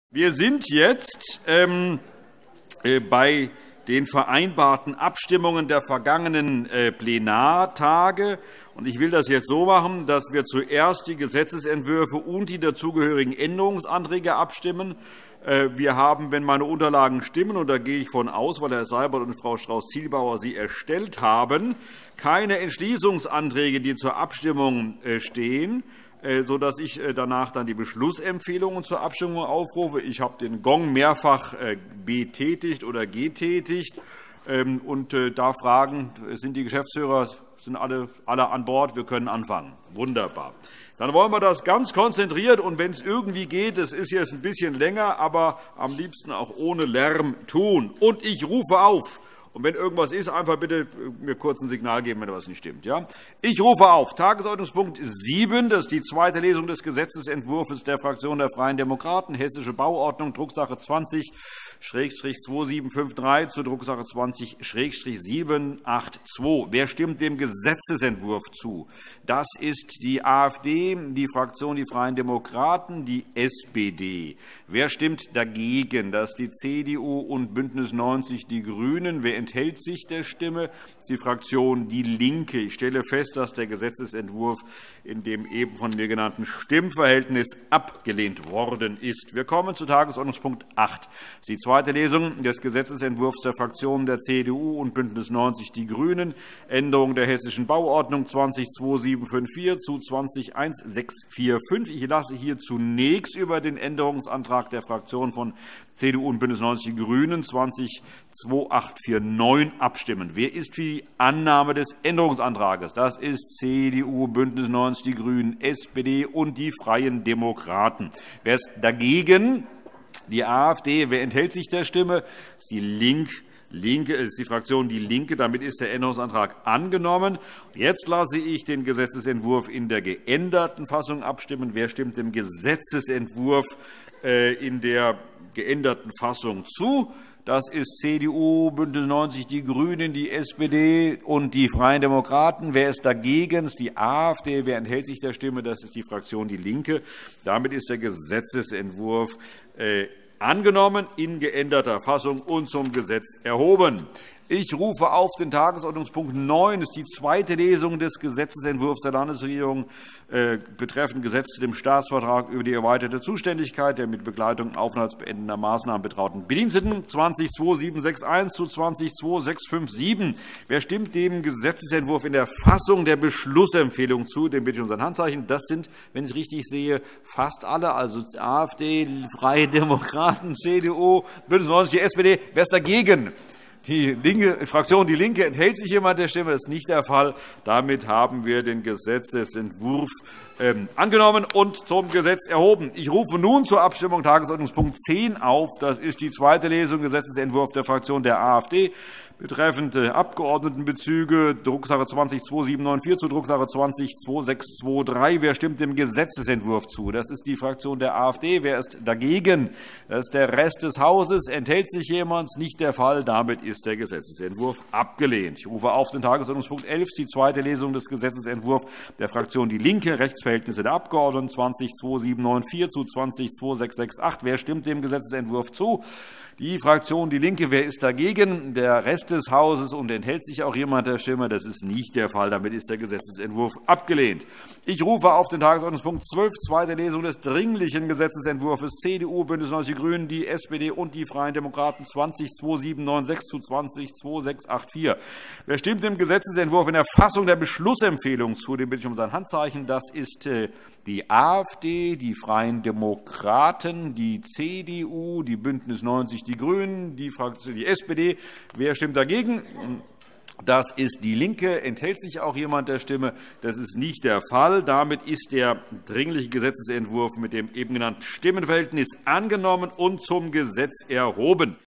Wir sind jetzt bei den vereinbarten Abstimmungen der vergangenen Plenartage. Ich will das jetzt so machen, dass wir zuerst die Gesetzentwürfe und die dazugehörigen Änderungsanträge abstimmen. Wir haben, wenn meine Unterlagen stimmen, und da gehe ich von aus, weil Herr Seibert und Frau Strauß-Zielbauer sie erstellt haben, keine Entschließungsanträge, die zur Abstimmung stehen, sodass ich danach dann die Beschlussempfehlungen zur Abstimmung aufrufe. Ich habe den Gong mehrfach betätigt oder getätigt und darf fragen, sind die Geschäftsführer sind alle an Bord? Wir können anfangen. Wunderbar. Dann wollen wir das ganz konzentriert und wenn es irgendwie geht, es ist jetzt ein bisschen länger, aber am liebsten auch ohne Lärm tun. Und ich rufe auf. Und wenn irgendwas ist, einfach bitte mir kurz ein Signal geben, wenn etwas nicht stimmt. Ja? Ich rufe auf. Tagesordnungspunkt 7, das ist die zweite Lesung des Gesetzentwurfs der Fraktion der Freien Demokraten, Hessische Bauordnung, Drucksache 20/2753 zur Drucksache 20/782. Wer stimmt dem Gesetzentwurf zu? Das ist die AfD, die Fraktion Die Freien Demokraten, die SPD. Wer stimmt dagegen? Das ist die CDU und BÜNDNIS 90 die GRÜNEN. Wer enthält sich der Stimme? Das ist die Fraktion DIE LINKE. Ich stelle fest, dass der Gesetzentwurf in dem eben von mir genannten Stimmverhältnis abgelehnt worden ist. Wir kommen zu Tagesordnungspunkt 8. Das ist die zweite Lesung des Gesetzentwurfs der Fraktionen der CDU und BÜNDNIS 90 die GRÜNEN, Änderung der Hessischen Bauordnung 202754 zu 201645. Ich lasse hier zunächst über den Änderungsantrag der Fraktionen von CDU und BÜNDNIS 90 die GRÜNEN 202849 abstimmen. Wer ist für die Annahme des Änderungsantrags? Das ist CDU, BÜNDNIS 90 die GRÜNEN, SPD und die Freien Demokraten. Wer ist dagegen? Die AfD. Wer enthält sich der Stimme? Das ist die LINKE, ist die Fraktion DIE LINKE. Damit ist der Änderungsantrag angenommen. Jetzt lasse ich den Gesetzentwurf in der geänderten Fassung abstimmen. Wer stimmt dem Gesetzentwurf in der geänderten Fassung zu? Das ist CDU, BÜNDNIS 90 die GRÜNEN, die SPD und die Freien Demokraten. Wer ist dagegen? Das ist die AfD. Wer enthält sich der Stimme? Das ist die Fraktion DIE LINKE. Damit ist der Gesetzentwurf angenommen in geänderter Fassung und zum Gesetz erhoben. Ich rufe auf den Tagesordnungspunkt 9. Das ist die zweite Lesung des Gesetzentwurfs der Landesregierung betreffend Gesetz zu dem Staatsvertrag über die erweiterte Zuständigkeit der mit Begleitung aufenthaltsbeendender Maßnahmen betrauten Bediensteten 202761 zu 202657. Wer stimmt dem Gesetzentwurf in der Fassung der Beschlussempfehlung zu? Den bitte ich um sein Handzeichen. Das sind, wenn ich richtig sehe, fast alle, also AfD, Freie Demokraten, CDU, BÜNDNIS 90 die SPD. Wer ist dagegen? Die Fraktion DIE LINKE. Enthält sich jemand der Stimme? Das ist nicht der Fall. Damit haben wir den Gesetzentwurf angenommen und zum Gesetz erhoben. Ich rufe nun zur Abstimmung Tagesordnungspunkt 10 auf. Das ist die zweite Lesung Gesetzentwurf der Fraktion der AfD betreffend Abgeordnetenbezüge, Drucksache 202794 zu Drucksache 202623. Wer stimmt dem Gesetzentwurf zu? Das ist die Fraktion der AfD. Wer ist dagegen? Das ist der Rest des Hauses. Enthält sich jemand? Nicht der Fall. Damit ist der Gesetzentwurf abgelehnt. Ich rufe auf den Tagesordnungspunkt 11, die zweite Lesung des Gesetzentwurfs der Fraktion DIE LINKE, Rechtsverhältnisse der Abgeordneten 202794 zu 202668. Wer stimmt dem Gesetzentwurf zu? Die Fraktion DIE LINKE. Wer ist dagegen? Der Rest des Hauses. Und enthält sich auch jemand der Stimme? Das ist nicht der Fall. Damit ist der Gesetzentwurf abgelehnt. Ich rufe auf den Tagesordnungspunkt 12, zweite Lesung des Dringlichen Gesetzentwurfs CDU, BÜNDNIS 90 die GRÜNEN, die SPD und die Freien Demokraten 202796 zu 202684. Wer stimmt dem Gesetzentwurf in der Fassung der Beschlussempfehlung zu? Den bitte ich um sein Handzeichen. Das ist die AfD, die Freien Demokraten, die CDU, die BÜNDNIS 90 die GRÜNEN, die SPD. Wer stimmt dagegen? Das ist DIE LINKE. Enthält sich auch jemand der Stimme? Das ist nicht der Fall. Damit ist der Dringliche Gesetzentwurf mit dem eben genannten Stimmenverhältnis angenommen und zum Gesetz erhoben.